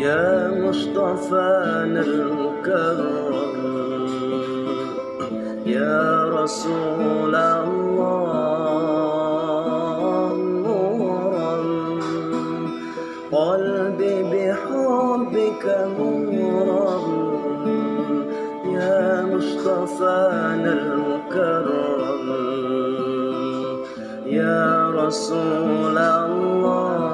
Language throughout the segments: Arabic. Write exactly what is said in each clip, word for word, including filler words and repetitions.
يا مصطفانا المكرم، يا رسول الله نورا، قلبي بحبك مغرم. يا مصطفانا المكرم، يا رسول الله.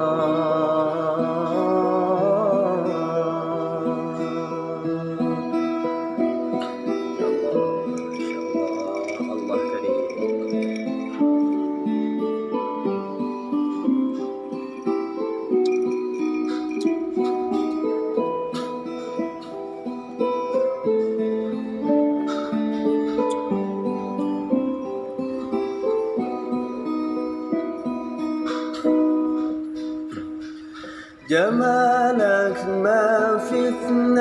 جمالك ما في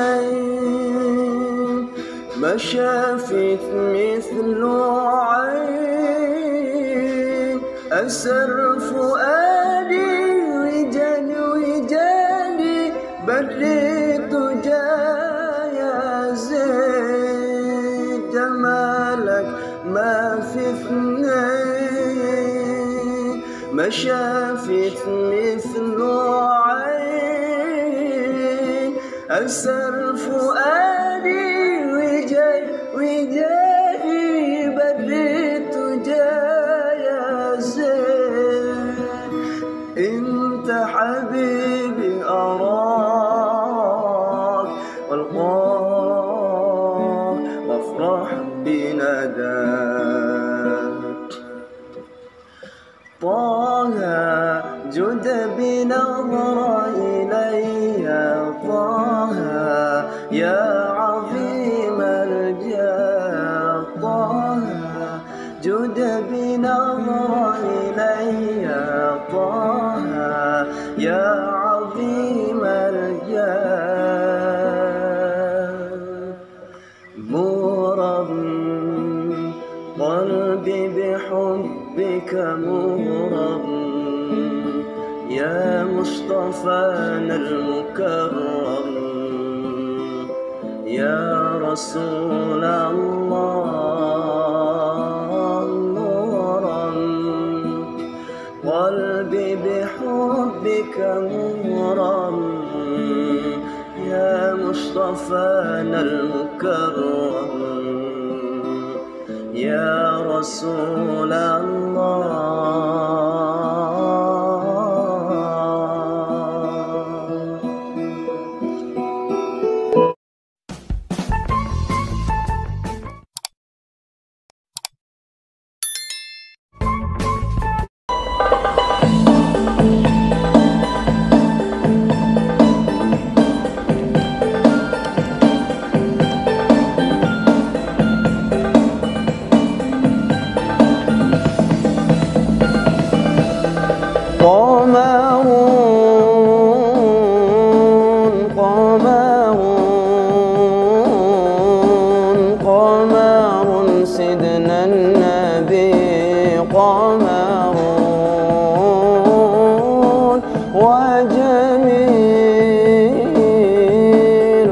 اثنين، ما شافت مثله عين. أسر فؤادي وجاني وجاني، بديت يا زين. جمالك ما في اثنين، ما شافت مثله عين. أسر فؤادي وجاي وجاي، بديت يا زين. انت حبيبي أراك والقاك وافرح بنداك. طه جد بنظرة إلي، طه يا عظيم الجاه. طه جد بنظرة إلي، طه يا عظيم الجاه. مغرم قلبي بحبك مغرم، يا مصطفانا المكرم، يا رسول الله نورا. قلبي بحبك مغرم، يا مصطفانا المكرم، يا رسول الله. قمرون قمرون قمر سيدنا النبي، قمرون وجميل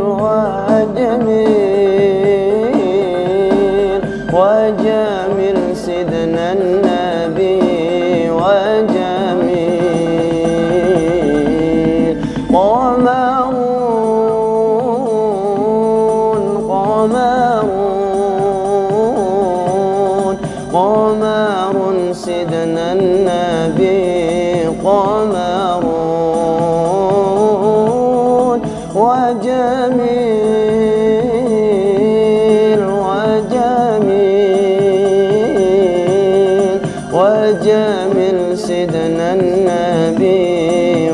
وجميل وجميل سيدنا النبي وجميل. قمرون قمرون قمر سيدنا النبي، قمرون وجميل وجميل وجميل سيدنا النبي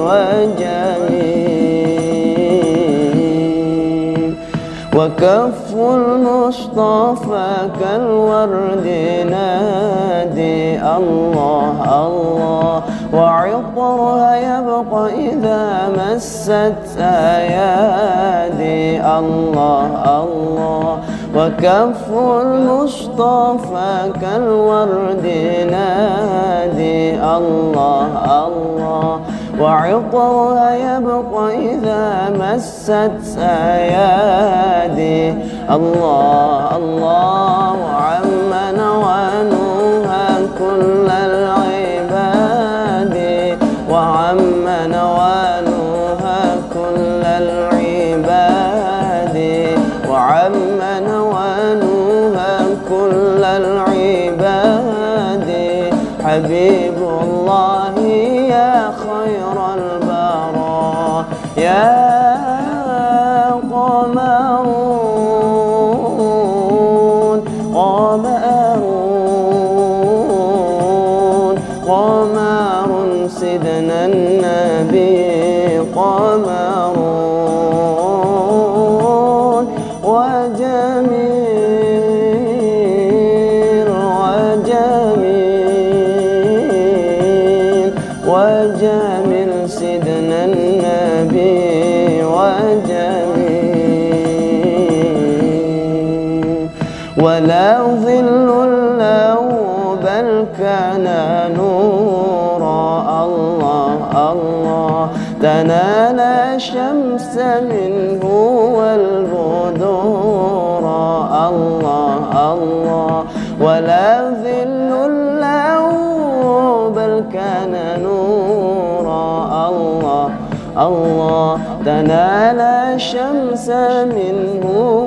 وجميل. وكف المصطفى كالورد نادي الله الله، وعطرها يبقى إذا مست أيادي الله الله. وكف المصطفى كالورد نادي الله الله، وعطرها يبقى إذا مست أيادي. الله الله وعم نوانوها كل العباد، وعم نوانوها كل العباد، وعم نوانوها كل العباد. حبيب الله يا خير البراء يا قمرون قمرون قمر سيدنا النبي قمرون وجميل وجميل وجميل سيدنا النبي وجميل. ولا ظل له بل كان نورا. الله الله تنال الشمس منه والبدور. الله الله ولا ظل له بل كان نورا. الله الله تنال الشمس منه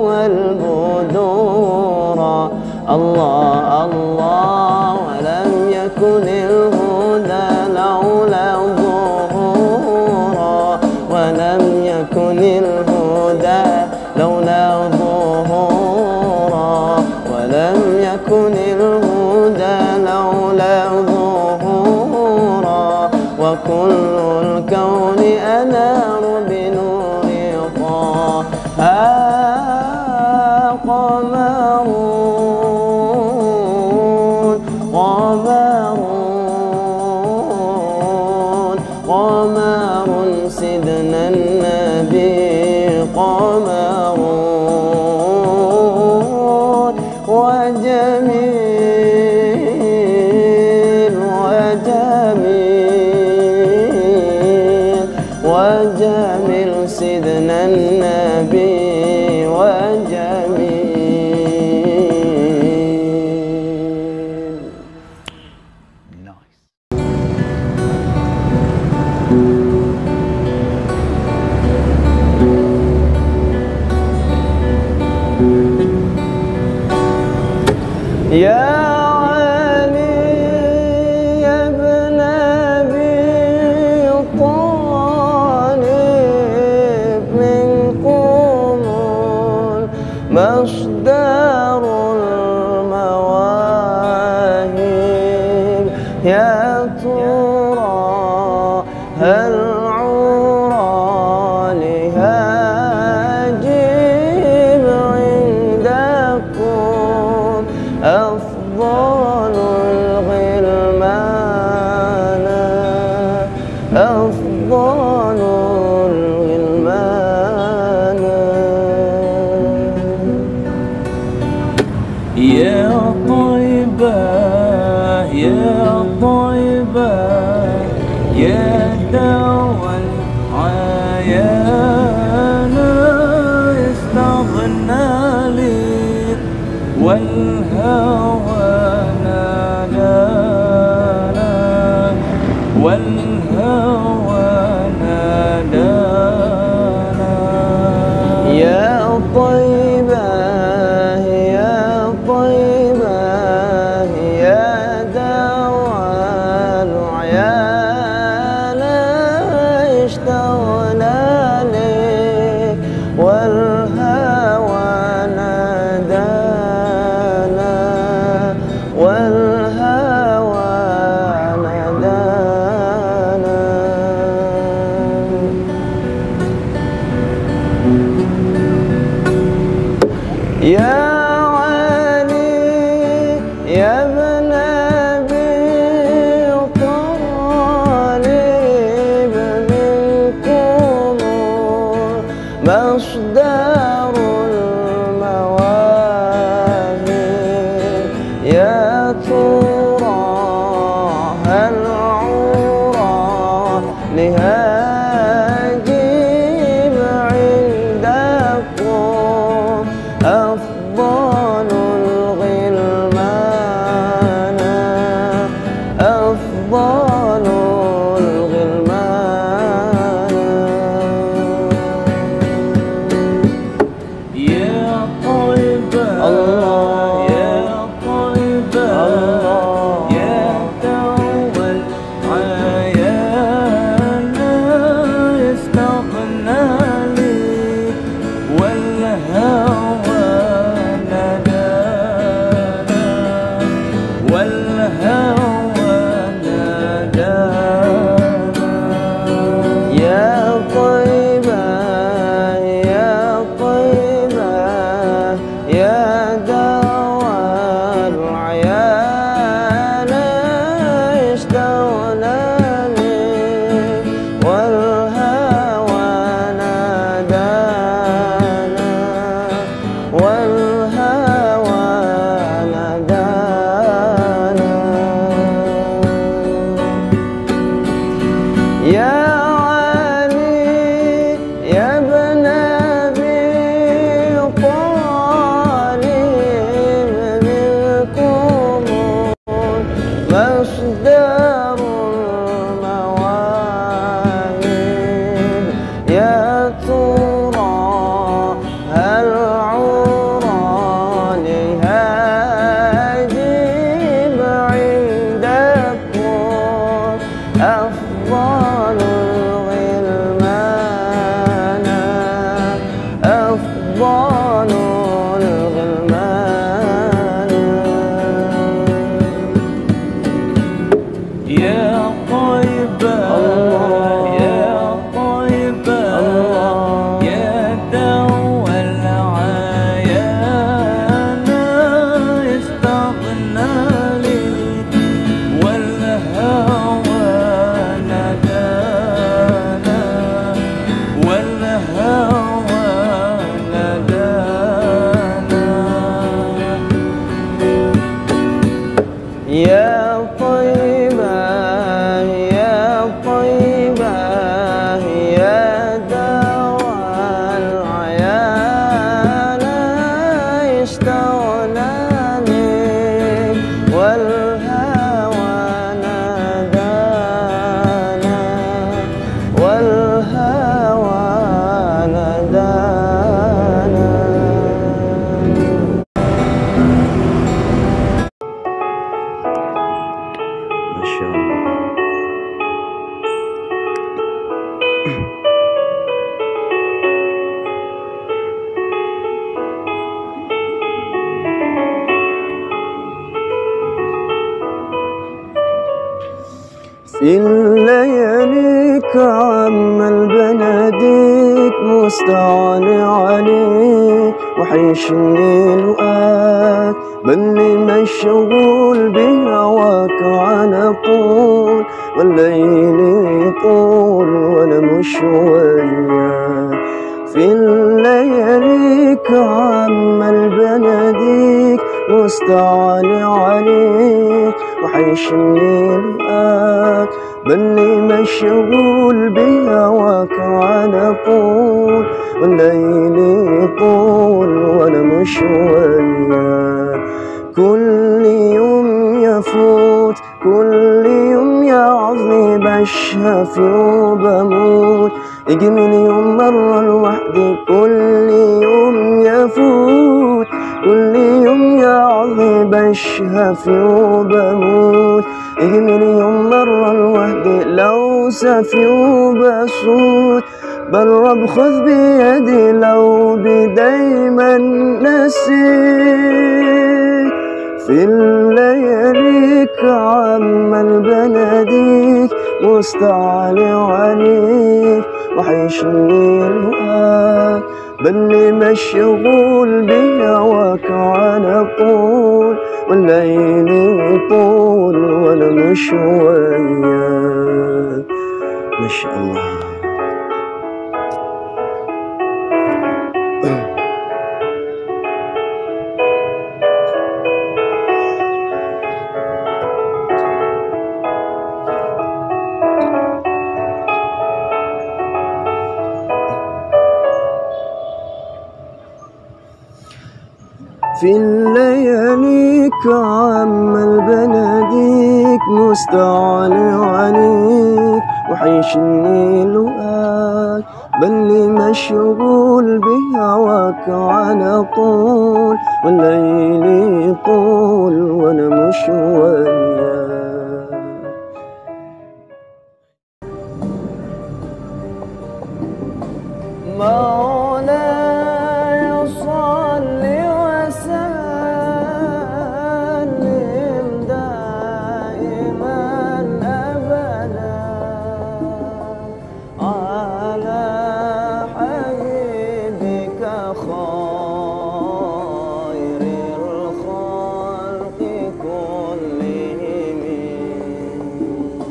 والبدور. الله الله ولم يكن الهدى لولا ظهورا، ولم يكن الهدى لولا ظهورا، ولم يكن الهدى لولا ظهورا. وكل الكون أنار بنور طه قمرون قمرون قمر سيدنا النبي قمرون وجميل وجميل وجميل سيدنا النبي وجميل. يا علي يا ابن أبي طالب منكم مصدر المواهب. يا ترى هل عرى لهاجم عندكم أفضل الغلمان أفضل الغلمان. يا طيبة يا طيبة يا دوا العيان استغنى لي والهوى نادانا والهوى نادانا. يا طيبة يا طيبة يا دوا العيان اشتغلى لك والهوى نادانا والهوى نادانا. يا علي يا ابن أبي طالب منكم مصدر المواهب. يا ترى هل عرى لها يا ترى هل عراني هاجب عندكم أفضل الغلمان أفضل الغلمان يا طيبة يا طيبة يا دوا العيان استغنى لي والهوى ندانا والهوى ندانا يا طيبة يا طيبة يا دوا العيان اشتغلنا لك والهوى نادانا والهوى نادانا. ما شاء الله. في الليالي كعمل بناديك مستعان عليك وحيشني لقاك بني مشغول بهواك على طول والليل يطول وانا مش وياك. في الليالي كعمل بناديك مستعان عليك وحيشني لقاك بني مشغول بهواك على طول والليل يطول وانا مش وياك. كل يوم يفوت كل يوم يعظني بشهف وبموت يجي من يوم مرة لوحدي كل يوم يفوت كل يوم يعظني بشهف وبموت يجي من يوم مرة لوحدي لو سافي وبصوت بالرب خذ بيدي لو بدايما نسيت. في الليالي كعمل بناديك مستعان عليك وحيشني لقاك بني مشغول بهواك على طول والليل يطول وانا مش وياك. ما شاء الله. في الليالي كعمل بناديك مستعان عليك وحيشني لقاك بني مشغول بهواك على طول والليل يطول وانا مش وياك. مولاي صل وسلم دائما أبدا على حبيبك خير الخلق كلهم.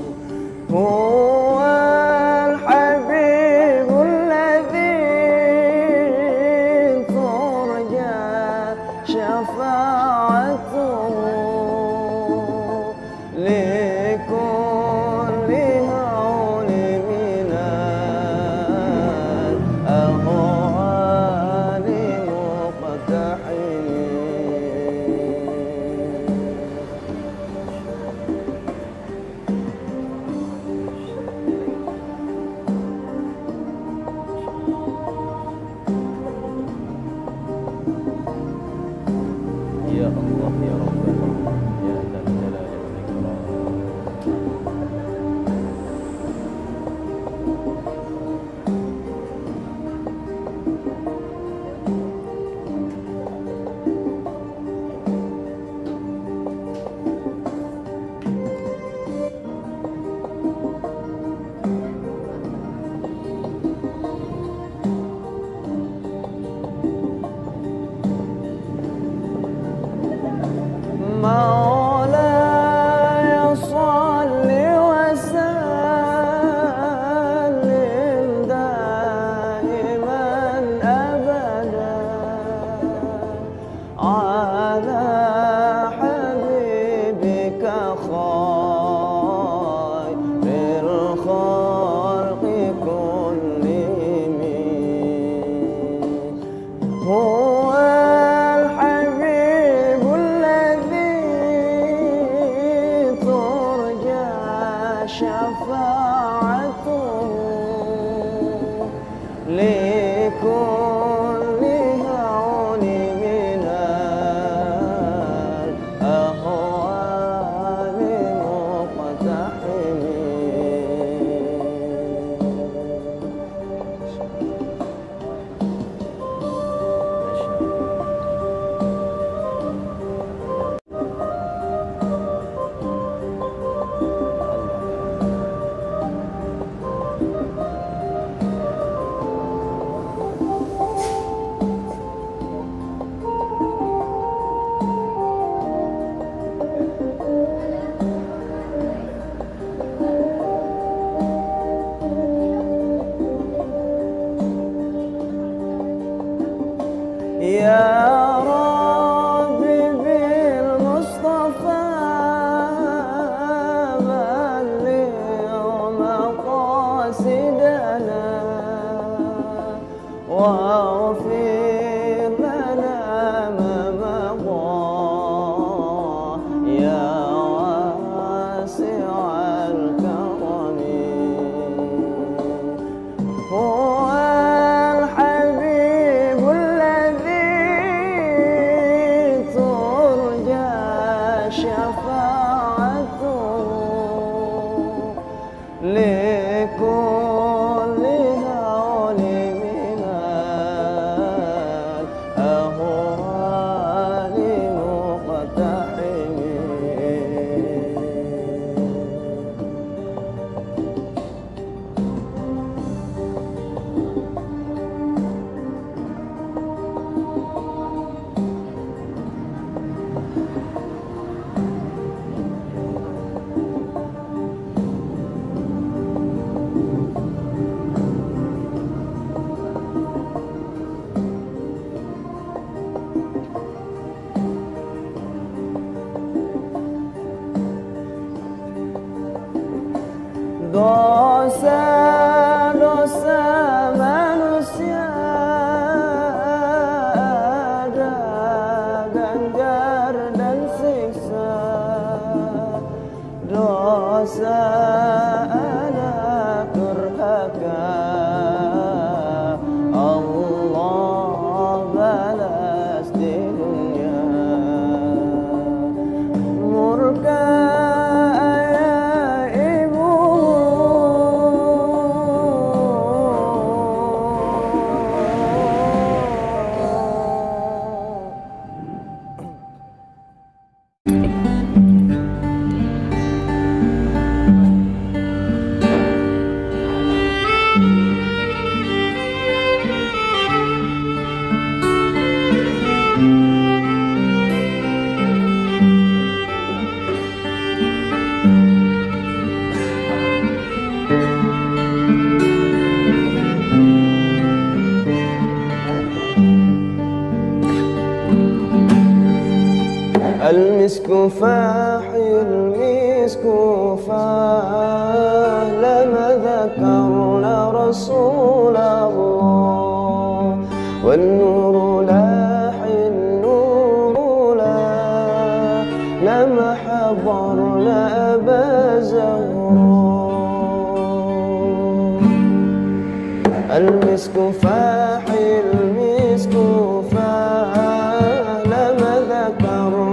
هو الحبيب الذي يا الله يا ربنا يا ذا الجلال والإكرام. مولاي صل وسلم دائما أبدا على حبيبك خير الخلق كلهم. هو الحبيب الذي ترجى شفاعته لكل هون من الأهوال مقتحم. يا ربي بالمصطفى بلغ مقاصدنا واغفر لنا ما مضى يا واسع الكرم. هو الحبيب شفاعته لكل هول من الأهوال مقتحم. Dosa-dosa manusia ada ganjar dan siksa. Dosa anak durhaka Allah balas di dunia. Murka المسك فاح المسك فاح لما ذكرنا رسول الله والنور لاح النور لاح لما حضرنا أبا زهراء. المسك فاح المسك فاح لما ذكرنا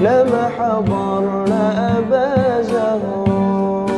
لما حضرنا أبا زهراء.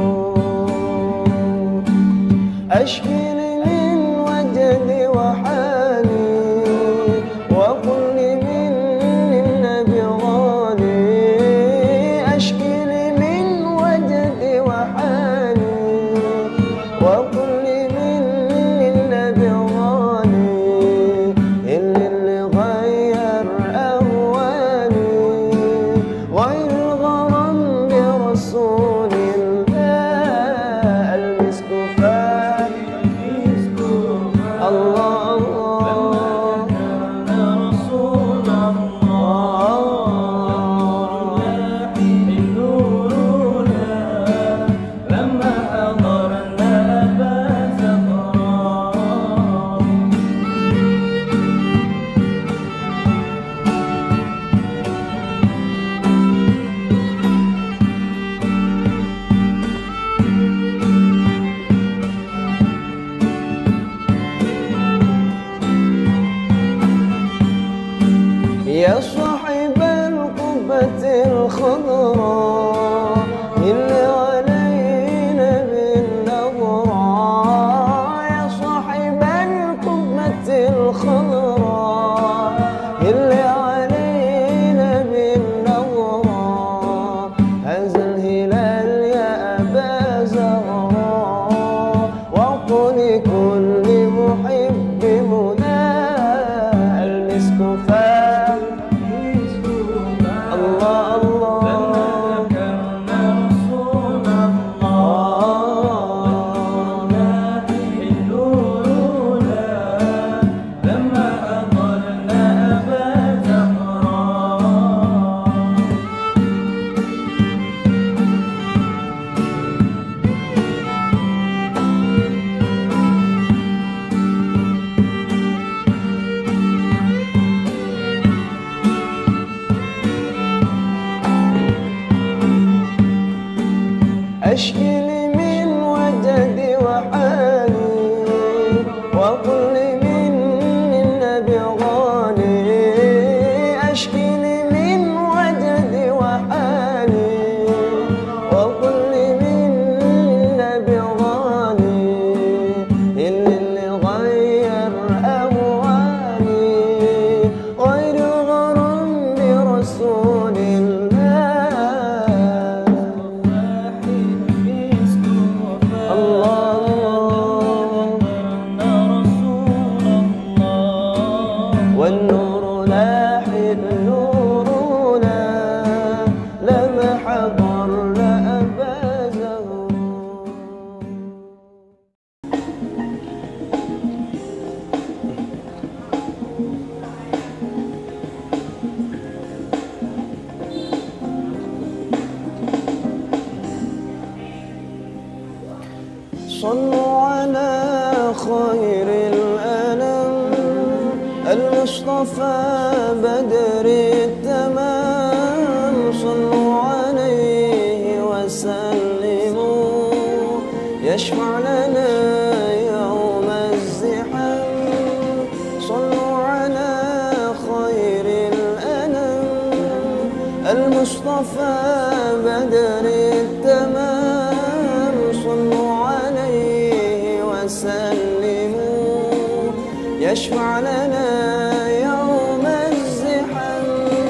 أشكي من وجدي وحالي وقل لي من النبي غالي. أشكي من وجدي وحالي وقل لي من النبي غالي. اللي اللي غير أهوالي غير الغرام برسول الله. المسك فاح الله الله رسول الله. نورنا لما حضرنا أبا زهراء. يا صاحب القبة الخضراء اللي علينا بالنظرة. يا صاحب القبة الخضراء اللي علينا بالنظرة. هذا الهلال يا أبا زهراء وقل كل محب مناه. المسك فاح الله الله لما ذكرنا رسول الله. نورنا لما حضرنا أبا زهراء. أشكي من وجدي وحالي وقل لي من النبي غالي. أشكي من وجدي وحالي وقل لي من النبي غالي. اللي اللي غير أهوالي غير الغرام برسول الله. والنور لاحد نورنا لما حضرنا أبا زهراء. صلوا على خير الأنام المصطفى بدر التمام. صلوا عليه وسلموا يشفع لنا يوم الزحام. صلوا على خير الأنام المصطفى بدر التمام. صلوا عليه وسلموا يشفع لنا يوم الزحام.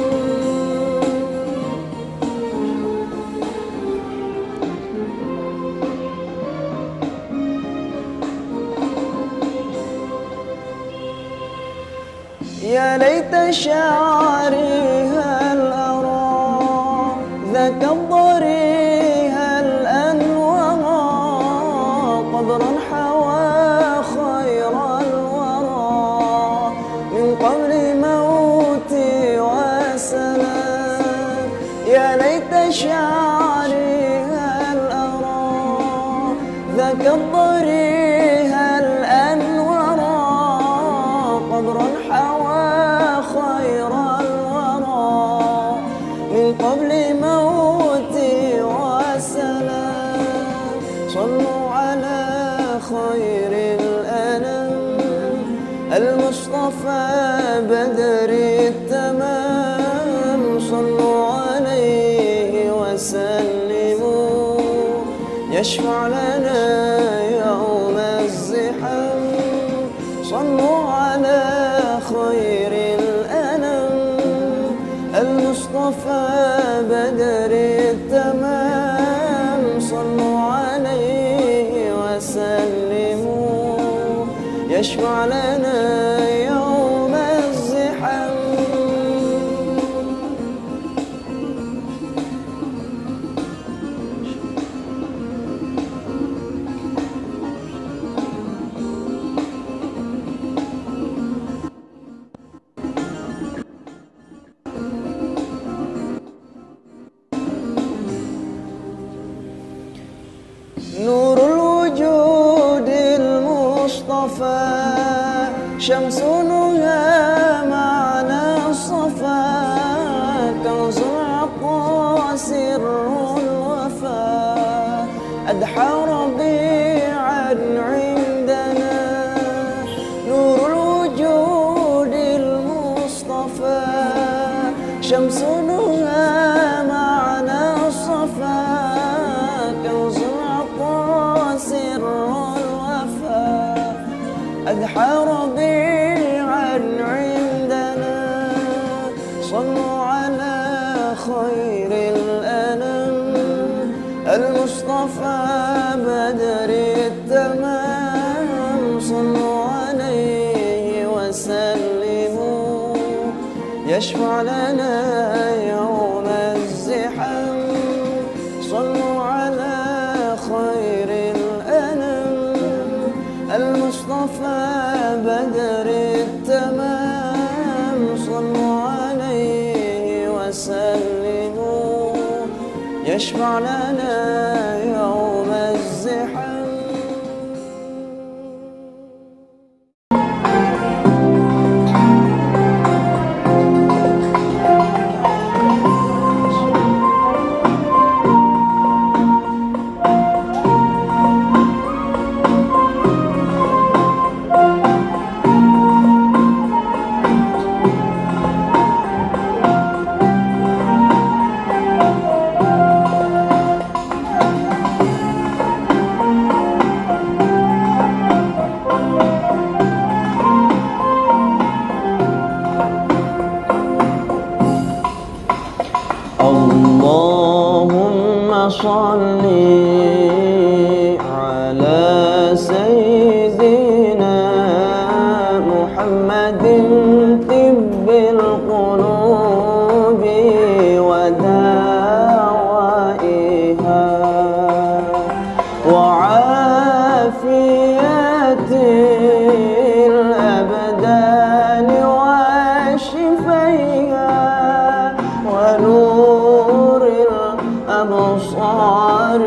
يا ليت شعري هل أرى ذاك الضريح الأنوار. قبرا حوى خير الورى من قبل موتي وسلام. يا ليت شعري هل أرى ذاك الضريح الأنوار. قبرا حوى خير الورى من قبل موتي وسلام. صلوا على خير الأنام المصطفى بدر التمام. صلوا يشفع لنا يوم الزحام. صلوا على خير الأنام المصطفى بدر التمام. صلوا عليه وسلموا يشفع لنا يوم الزحام. نور الوجود المصطفى شمس نورها معنى الصفا. كنز العطاء سر الوفاء أدحى ربيعا عندنا. نور الوجود المصطفى شمس نورها معنى الصفا. كنز سر الوفاء أدحى ربيعا عندنا. صلوا على خير الأنام المصطفى بدر التمام. صلوا عليه وسلموا يشفع لنا يوم الزحام. صلوا على خير الأنام المصطفى بدر التمام. صلوا عليه وسلموا يشفع لنا يوم الزحام. اللهم صل على سيدنا محمد طب القلوب ودوائها وعافية الأبدان وشفيها ونور الأبصار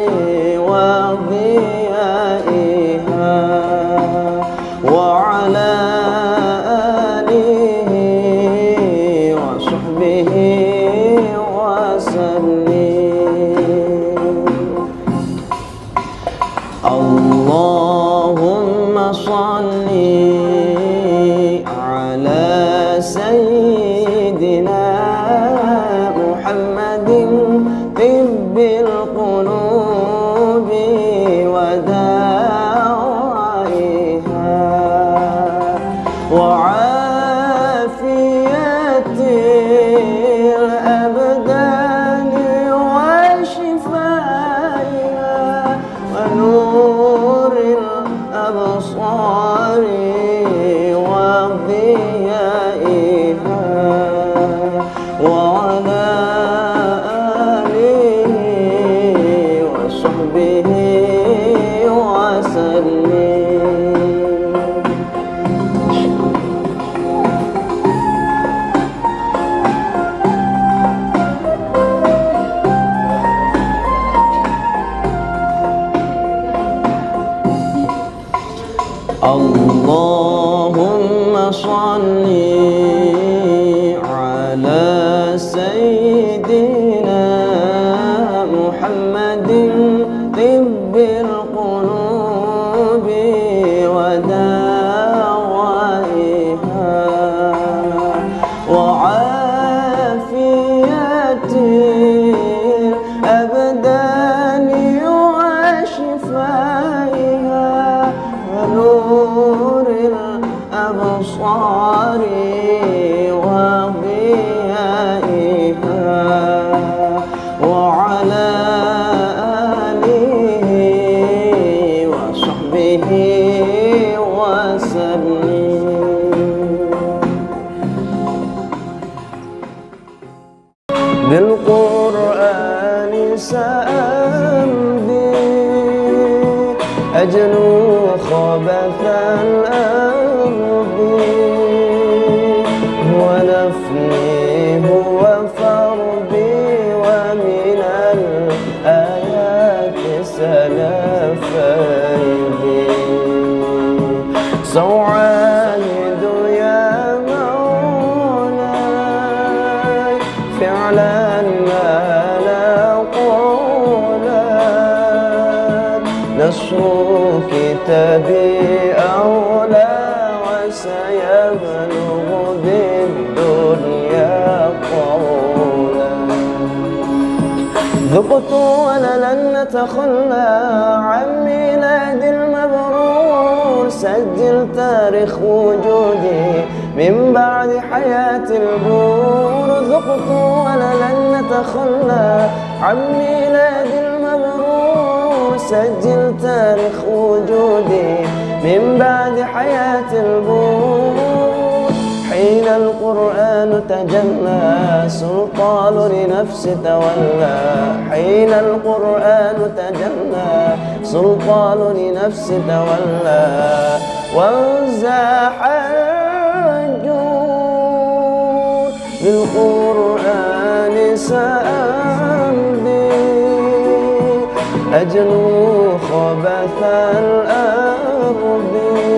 وضيائها وعلى آله وصحبه وسلم. اللهم صل على سيدنا محمد طب القلوب ودوائها وعافية الأبدان وشفائها ونور الأبصار وضيائها وعلى آله وصحبه وسلم. اللهم صل على سيدنا محمد طب القلوب ودوائها وعافية الأبدان سأمضي أجنو خبث الأرض ونفني هو فرضي ومن الآيات سنفيدي سأعاهد يا مولاي فعلا ما لا قولا نشر كتابي أولى وسيبلغ بالدنيا قولا ذقت وللن نتخلى عن ميلاد المبرور سجل تاريخ وجودي من بعد حياة البور ذقت وللن نتخلى عن ميلاد المبرور سجل تاريخ وجودي من بعد حياة البور حين القرآن تجلى سلطان لنفس تولى حين القرآن تجلى سلطان لنفس تولى وانزاح الجود بالقرآن سأمضي أجنو خبث الأرض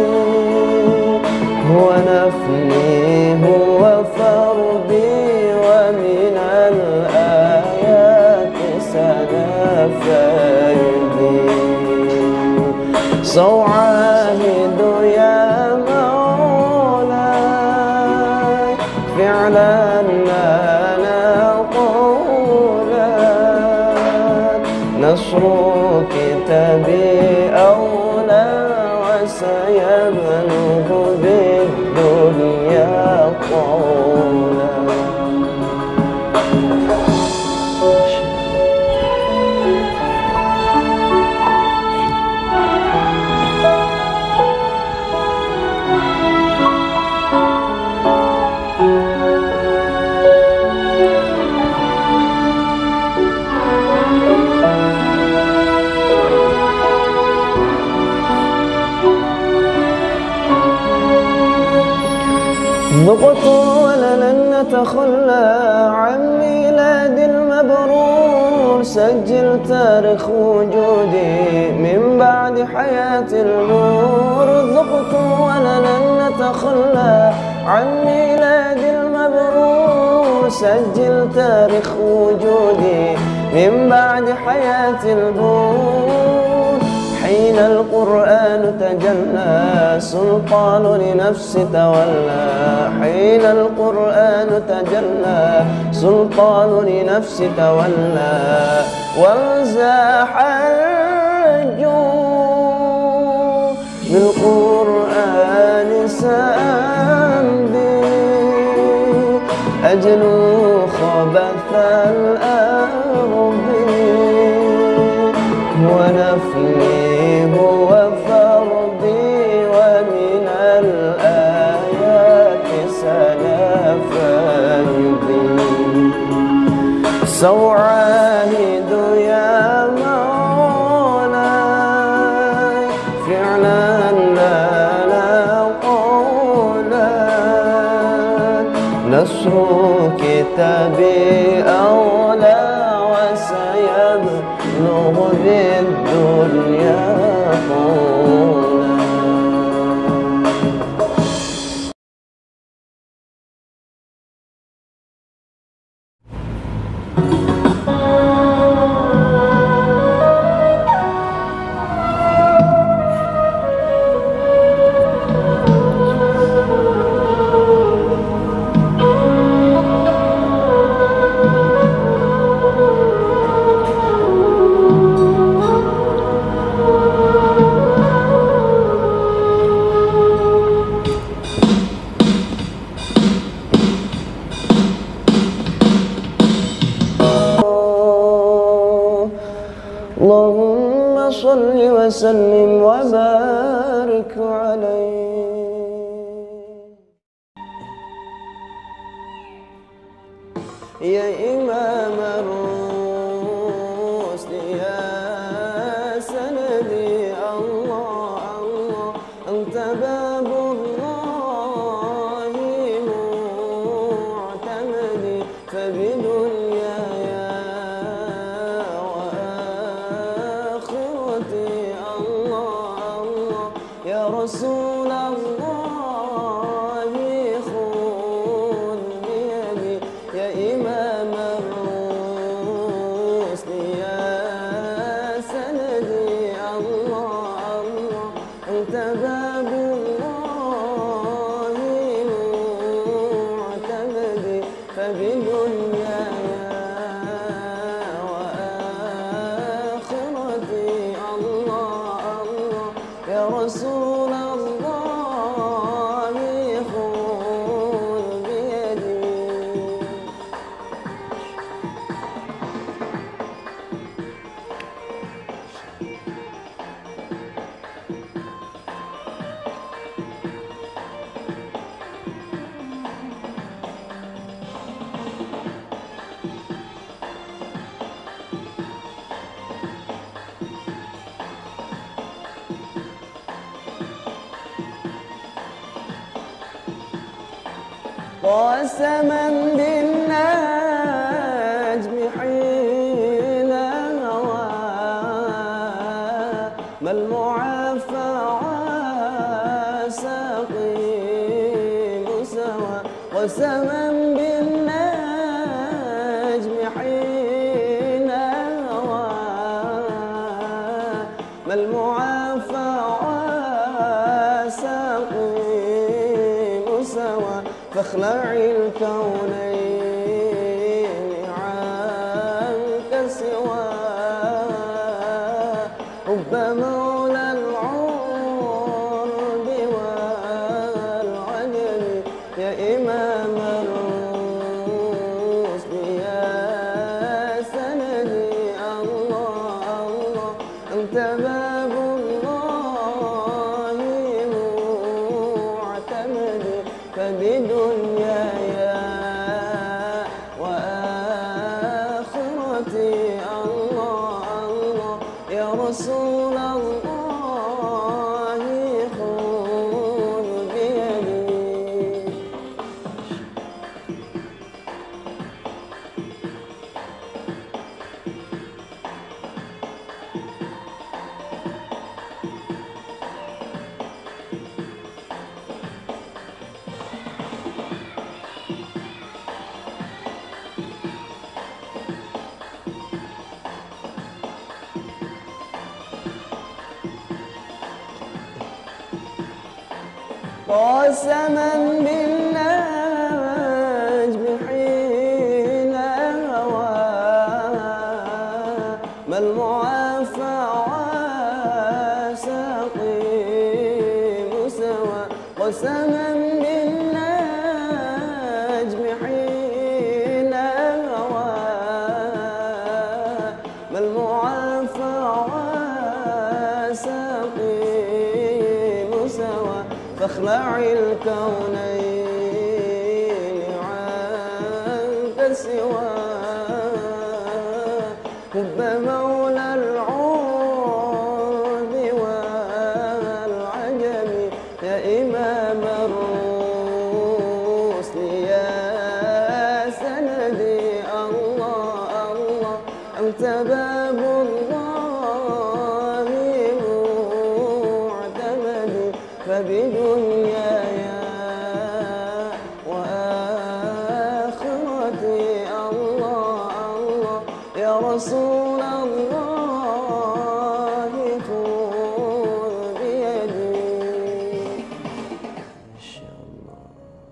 ونفني هو فرضي ومن الآيات سنفيدي سأعاهد يا مولاي فعلا ما لا قولا نشر كتابي أولى وسيبلغ بالدنيا قولا ذقت وللن نتخلى عن ميلاد المبرور سجل تاريخ وجودي من بعد حياة النور ذقت وللن نتخلى عن ميلاد المبرور سجل تاريخ وجودي من بعد حياة النور حين القرآن تجلى سلطان لنفس تولى حين القرآن تجلى سلطان لنفس تولى وانزاح الجود بالقرآن سأمضي أجنو خبث الأرض ونفني هو فرضي ومن الآيات سنفيدي سأعاهد يا مولاي فعلا ما لا قولا نشر كتابي أولى وسيبلغ بالدنيا قولا اللهم صل وسلم وبارك عليه يا إمام الروح قسما بالنجم حين هوى ما المعافى سقيم سوى. قسما بالنجم حين هوى ما المعافى سقيم سوى. فاخلعي الكونين عنك سوى حب مولى العرب والعجم يا إمام الرسل يا سندي. الله الله أنت باب الله معتمدي فبدنياي وآخرتي الله الله يا رسول الله خذ بيدي. قسما بالنجم حين هوى ما المعافى سقيم سوى. قسما بالنجم حين هوى ما المعافى سقيم سوى. فاخلعي الكونين عنك سوى حب مولى العرب والعجم يا إمام الرسل يا سندي. الله الله أنت باب الله معتمدي فبدنياي وآخرتي الله الله يا رسول الله خذ بيدي. إن شاء الله.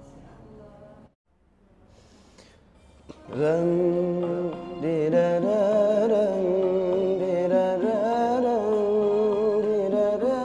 غم دي دا دا رم دي دا دا رم دي دا دا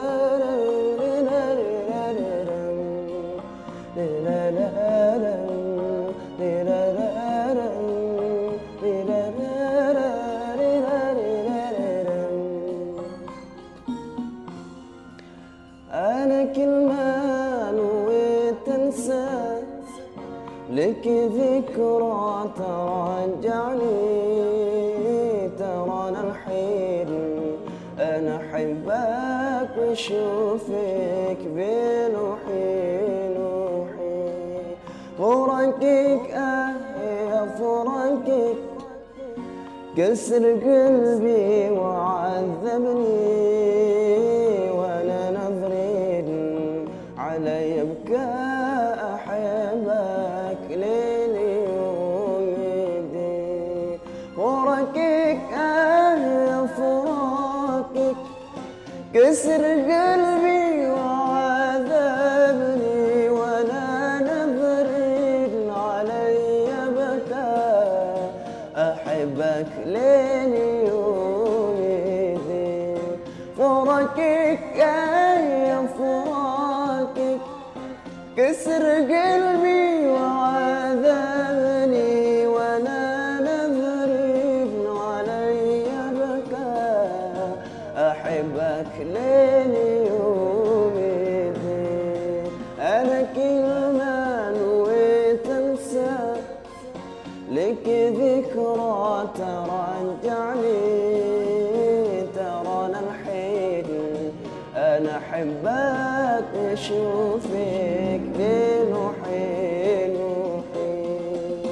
أنا كل ما نويت أنساك لك ذكرى ترجعني ترانا الحين أنا أحبك وأشوفك بلوحي لوحي. فراقك آه يا فراقك كسر قلبي وعذبني وأنا نظري علي يبكى أحبك ليلي ويدي. فراقك آه يا فراقك كسر قلبي وعذبني وأنا نظري علي بكى أحبك ليلي ويدي. فراقك يا فراقك كسر قلبي وعذبني وأنا نظري علي بكى أحبك ليلي ويدي. أنا كل ما نويت أنساك لك ذكرى ترجعني بشوفك ليل وحيل وحيل.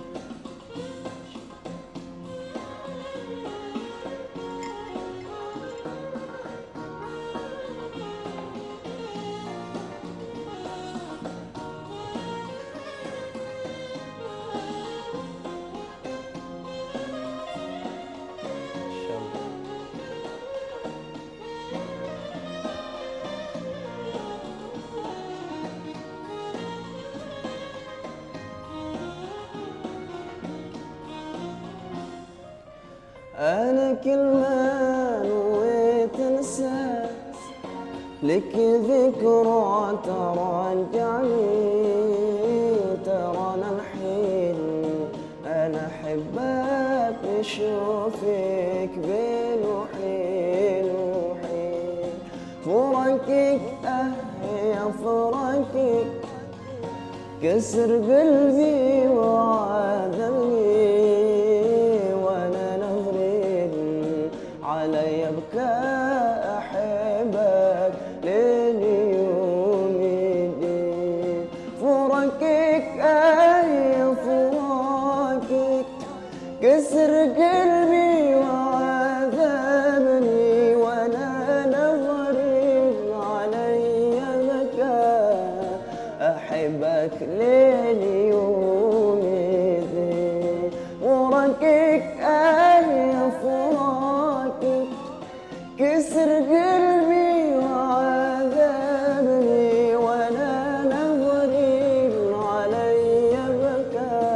أنا كل ما نويت أنسى لك ذكرى ترجعني، ترانا الحين أنا أحبك بشوفك بين وحيل وحيل. فراقك أه يا فراقك كسر قلبي وعذبني، علي ابكى احبك لين يوم الدين. فراقك اي فراقك كسر قلبي وعذبني، وانا نظري علي بكى احبك لين يوم الدين. فراقك اي فراقك كسر قلبي وعذبني، وانا نظري علي بكى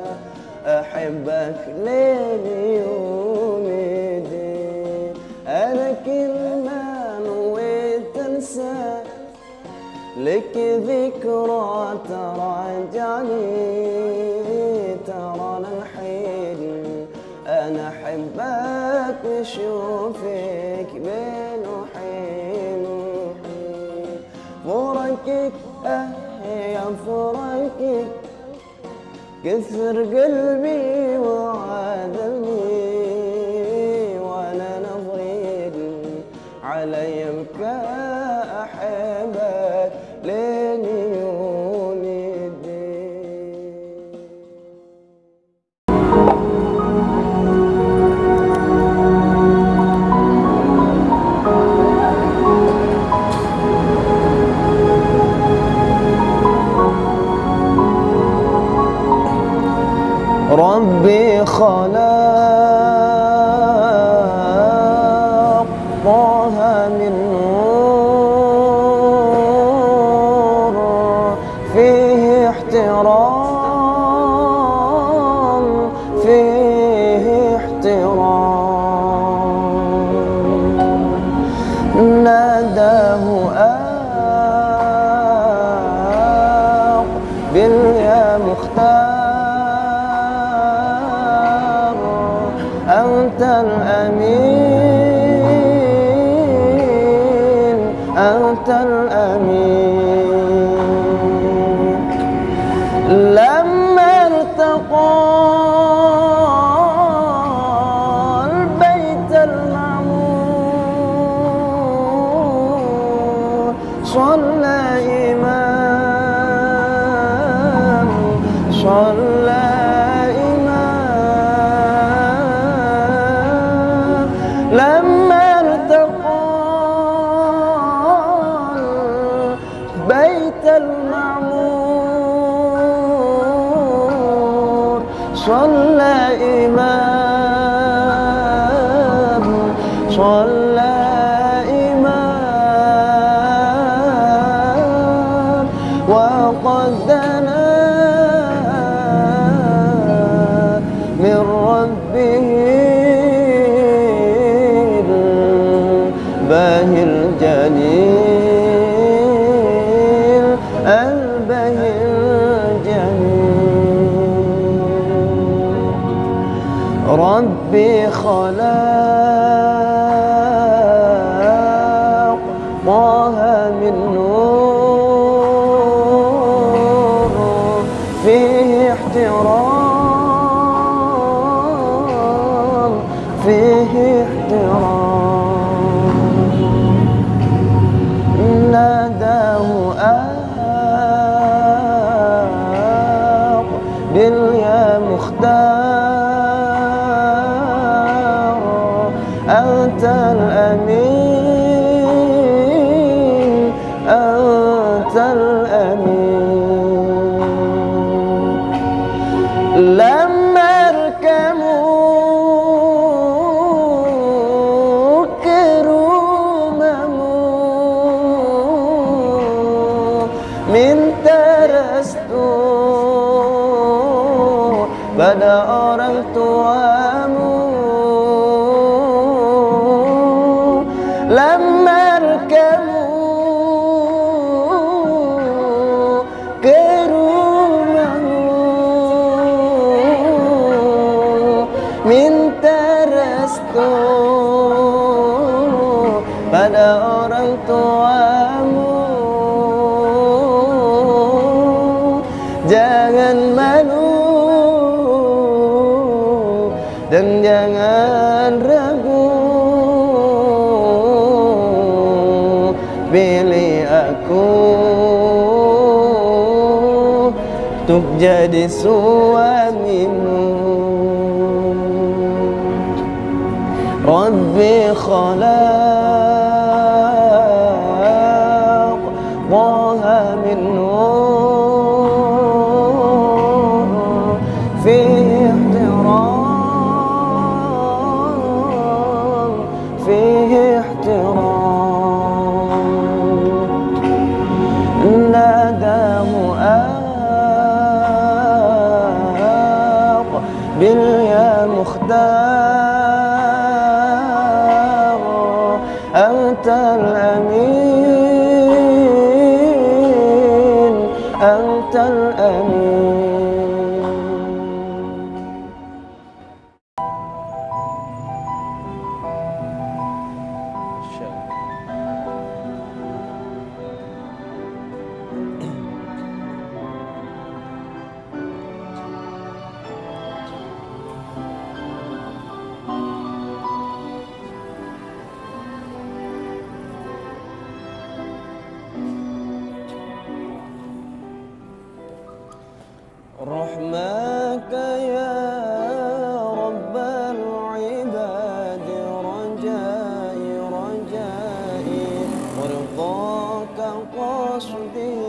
احبك لين يوم الدين. انا كل ما نويت انسى لك ذكرى ترجعني، ترانا الحين أنا أحبك وأشوفك بين وحين وحين. فراقك أه يا فراقك كسر قلبي وعذبني، وأنا نظري علي يبكى أحبك لين يوم الدين. ربي خلق طه من نور، فيه احترام فيه احترام. ناداه أقبل يا مختار، أنت الأمين أنت الأمين. لما ارتقى البيت المعمور، صلى إمام صلى لما ارتقى البيت المعمور، صلى إمام صلى إمام. وقد دنا من ربه الباهي الجليل الباهي الجليل. ربي خلق طه من نور، فيه احترام فيه احترام. ناداه أنت الأمين أنت الأمين. لما اركموا كروممو من ترستو pada orang tuamu. Lamar kamu ke rumahmu, minta restu pada orang tuamu. Jangan malu dan jangan ragu, pilih aku untuk jadi suamimu. Rabbi khalaq Taha min nur fihi ihtiram fihi ihtiram. ناداه آق باليا مختار أنت الأمين أنت الأمين. رحمك يا رب العباد رجائي رجائي ورضاك قصدي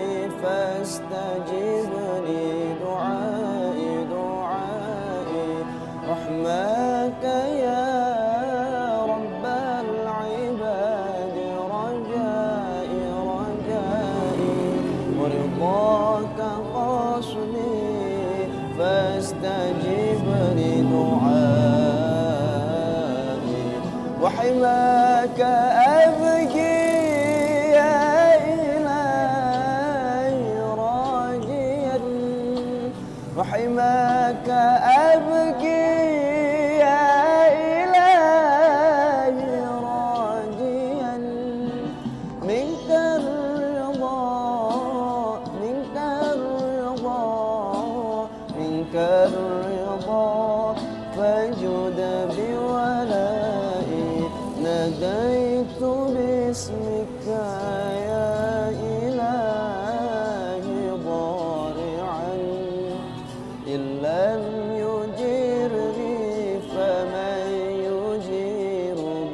فاستجب لي دعائي دعائي. رحمك يا رب العباد رجائي رجائي ورضاك قصدي فاستجب لدعائي. وحماك أبكي يا إلهي راجيا وحماك أبكي يا إلهي راجيا منك الرضا منك الرضا منك الرضا فجد بولائي. ناديت باسمك يا إلهي ضارعا إن لم يجرني فمن يجير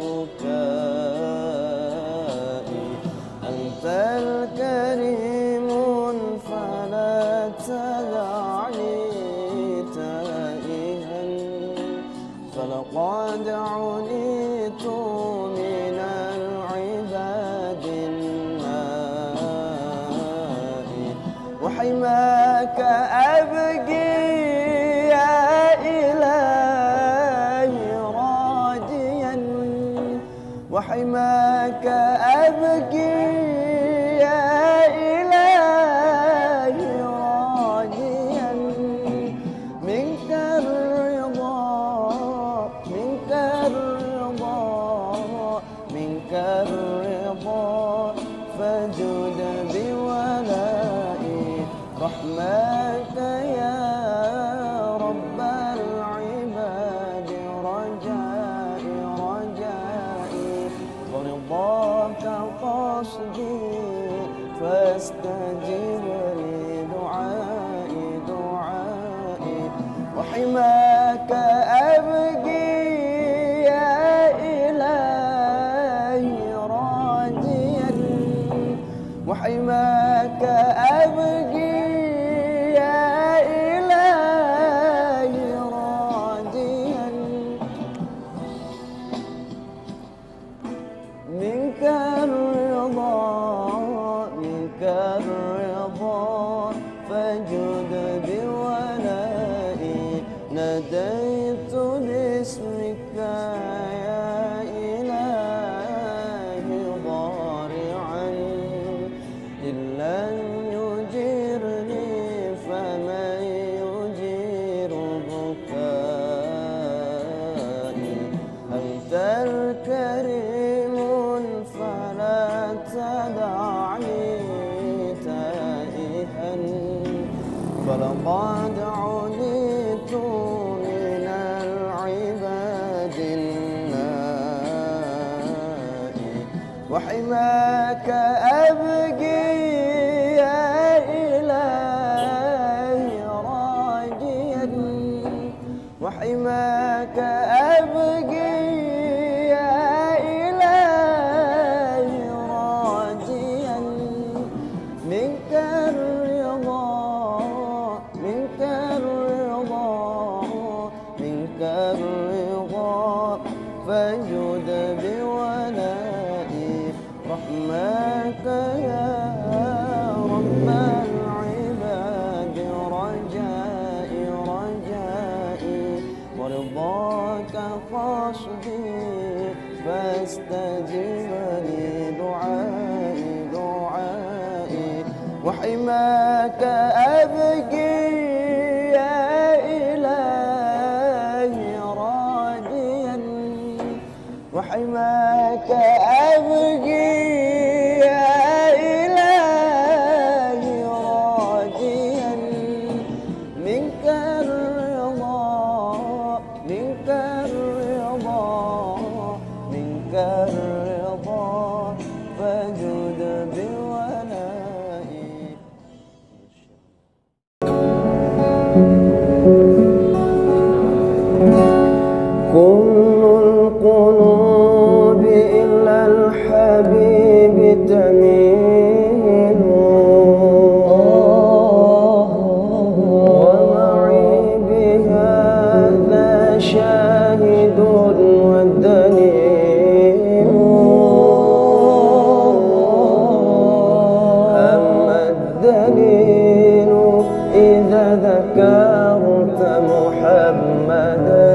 بكائي. أنت الكريم فلا تدعني تائها فلقد عنيت من العباد النائي. وحماك أبكي يا إلهي راجيا وحماك أبكي يا إلهي راجيا منك الرضا منك الرضا منك الرضا فجد بولائي. رحمك يا رب العباد رجائي رجائي ورضاك قصدي فاستجب لي دعائي دعائي. وحماك أبكي يا يا إلهي ضارعا إن لم يجرني فمن يجير بكائي أنت الكريم فلا تدعني تائها فلقد عُنِيتُ من العباد النائي وحماك أبقي يا إلهي راجيا وحماك أبقي يا إلهي راجيا منك الرضا منك الرضا منك الرضا فجد بولائي رحمك يا رب العباد رجائي رجائي ورضاك قصدي فاستجب لي دعائي دعائي وحماك أبقي يا إلهي راجيا وحماك أبقي يا إلهي راجيا منك الرضا منك الرضا منك الرضا فجد بولائي كل القلوب إلا الحبيب تميل ومعي بهذا شاهد والدليل أما الدليل إذا ذكرت محمدا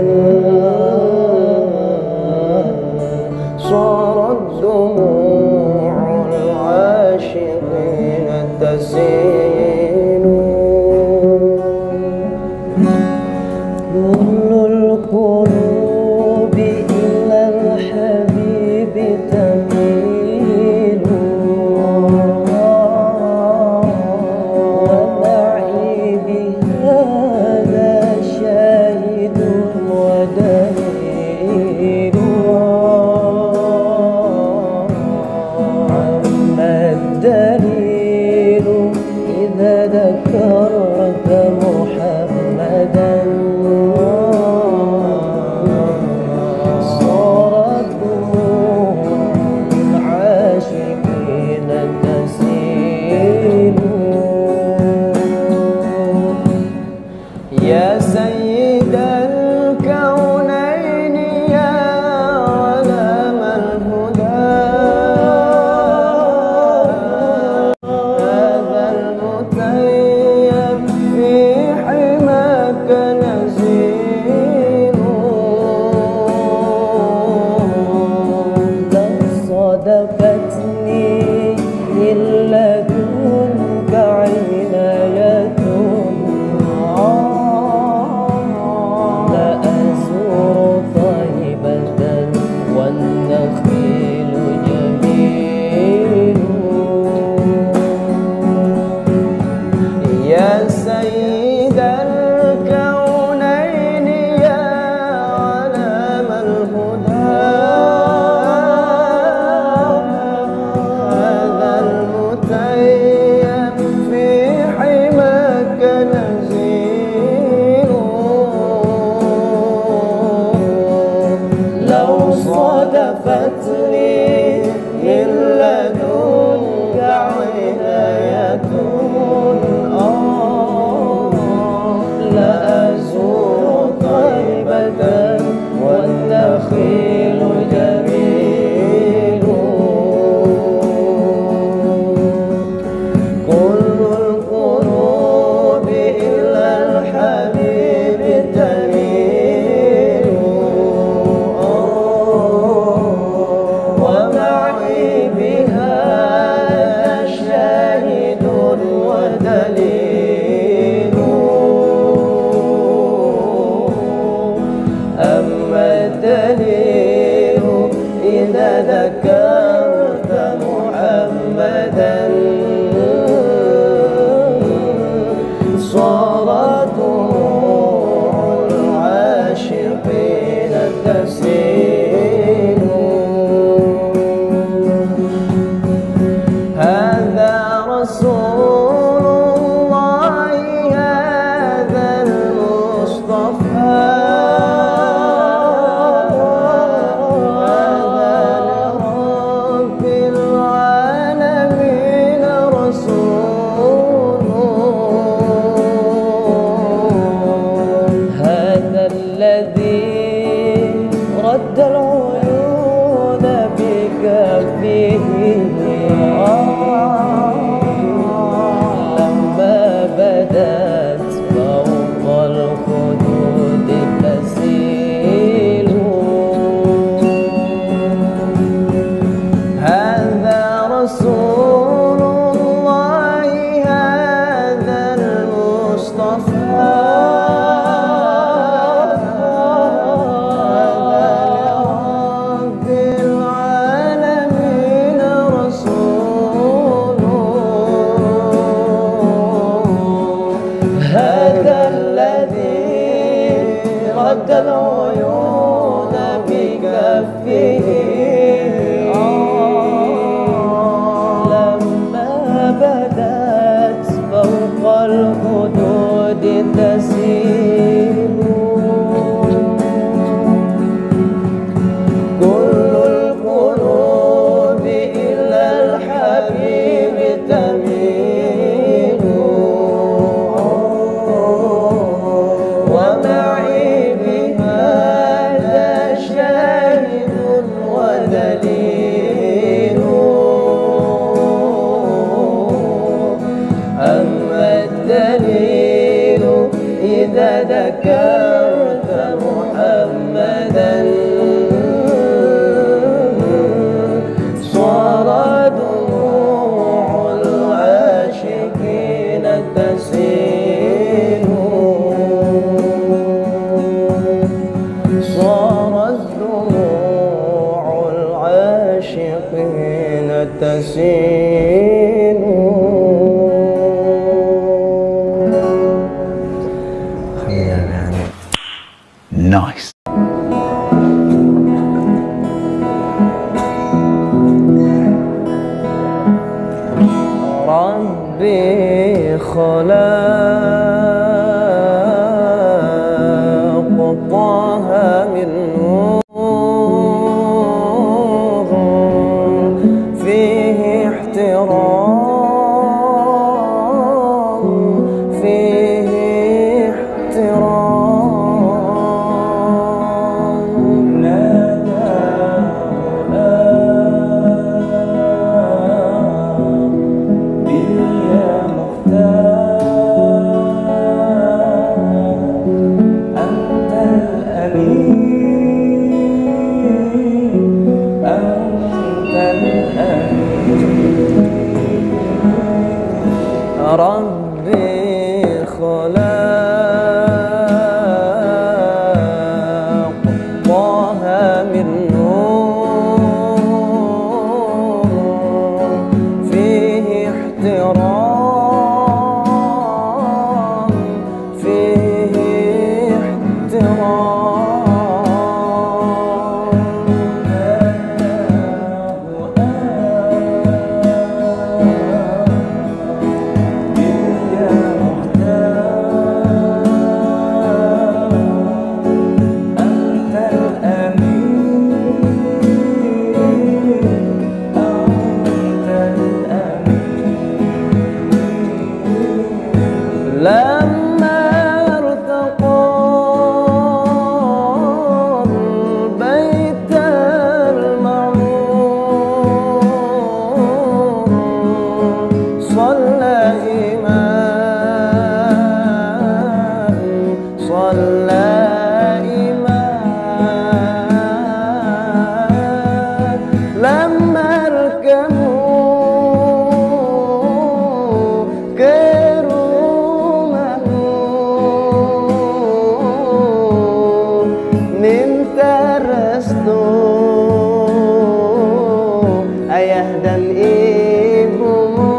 صارت دموع العاشقين تسيل كل القلوب إلا الحبيب تميل ومعي بهذا شاهد ودليل الدليل إذا ذكرت محمدا صارت دموع العاشقين تسيل يا سيد الكونين يا علم الهدى صدفتني من لدنك عناية لأزور طيبة والنخيل جميل يا سيد الكونين يا علم الهدى صدفتني من لدنك عناية لأزور طيبة والنخيل جميل كل القلوب إلى الحبيب تميل إذا ذكرت محمدا صارت دموع العاشقين تسيل. هذا رسول الله هذا المصطفى رد العيون بكفه لما بدت فوق الخدود تسيل. هذا رسول الله هذا المصطفى رد العيون بكفه لما بدت فوق الخدود تسيل. كل القلوب إلى الحبيب تميل ومعي ودليل. أما الدليل إذا ذكرت محمدا صار دموع العاشقين تسيل. صارت دموع العاشقين تسيل. Nice. ربي خلق طه من نور فيه احترام فيه احترام. ربي خلق طه من نور فيه احترام فيه احترام. dan ibumu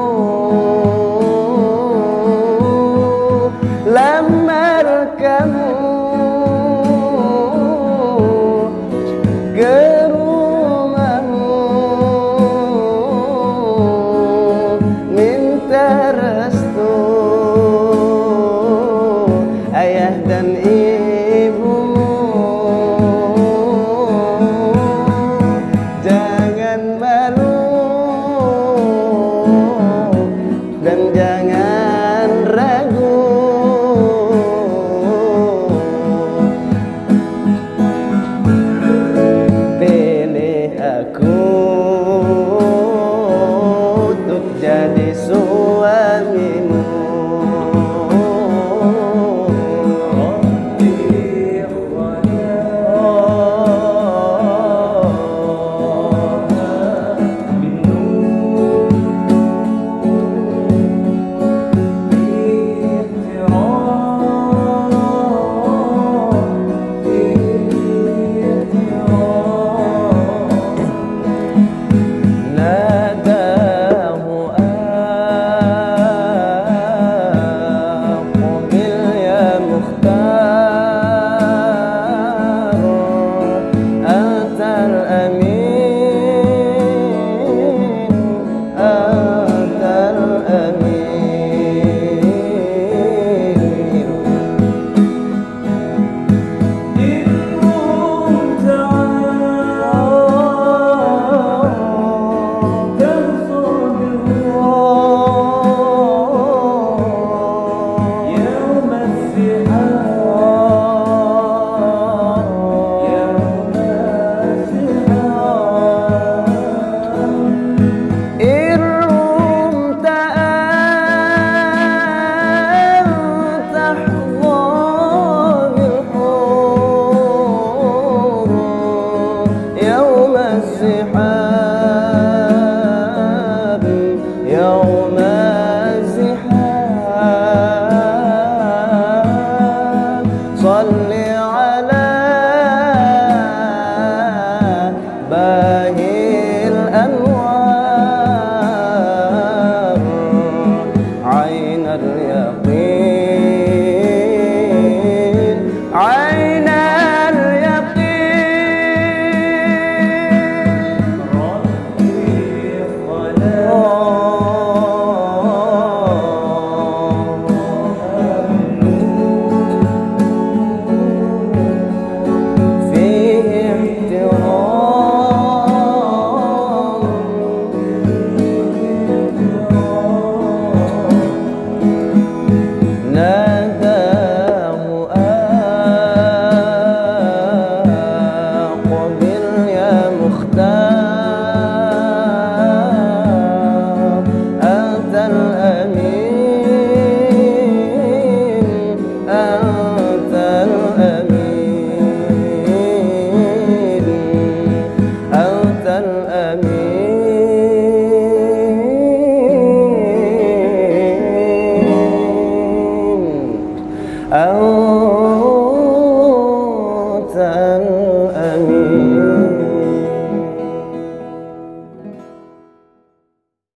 lamar kamu ke rumahmu, minta restu ayah dan ibumu. Jangan malu dan jangan ragu, pilih aku untuk jadi suamimu. يوم الزحام يوم الزحام صل على باهي الأنوار عين اليقين عين الأمين.